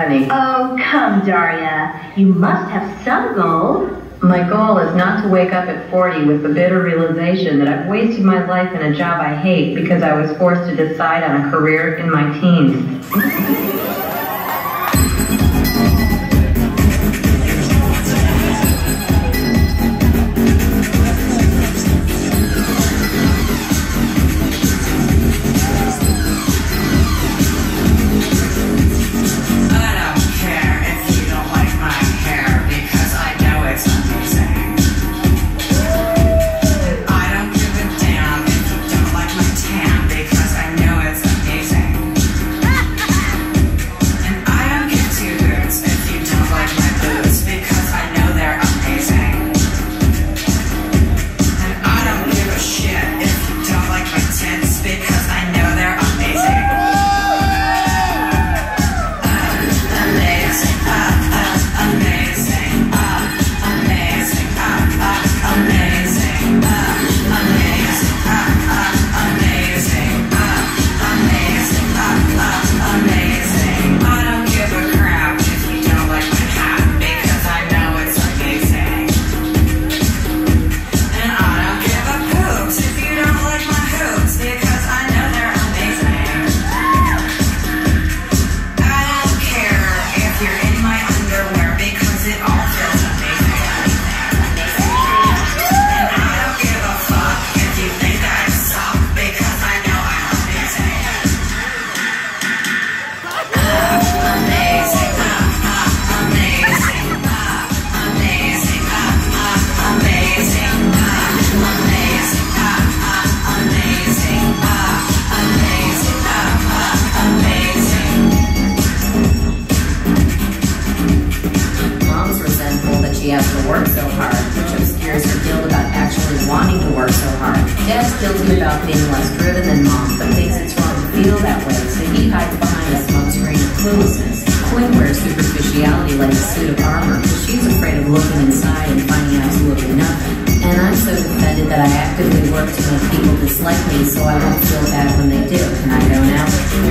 any. Oh, come, Daria. You must have some goals. My goal is not to wake up at 40 with the bitter realization that I've wasted my life in a job I hate because I was forced to decide on a career in my teens. She has to work so hard, which obscures her guilt about actually wanting to work so hard. Dad's guilty about being less driven than Mom, but thinks it's wrong to feel that way, so he hides behind a smokescreen of cluelessness. Quinn wears superficiality like a suit of armor, because she's afraid of looking inside and finding absolutely nothing. And I'm so defended that I actively work to make people dislike me so I won't feel bad when they do. Can I go now?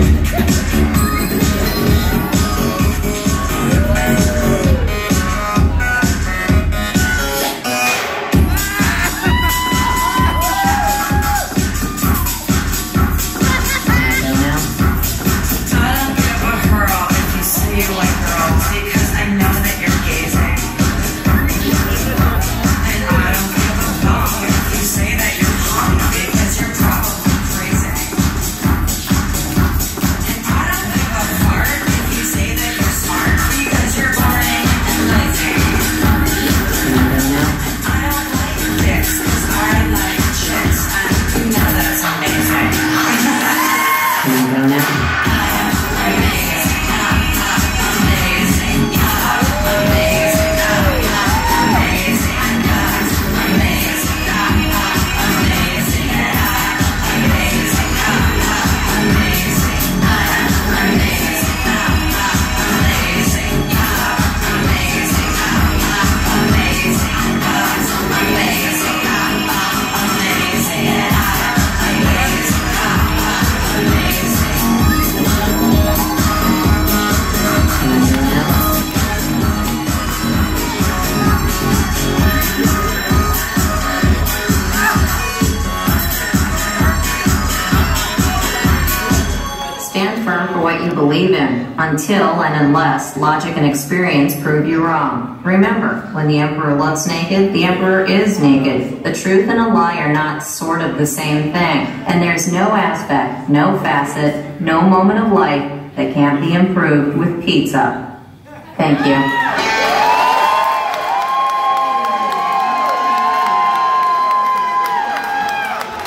Believe in, until and unless logic and experience prove you wrong. Remember, when the emperor looks naked, the emperor is naked. The truth and a lie are not sort of the same thing, and there's no aspect, no facet, no moment of life that can't be improved with pizza. Thank you.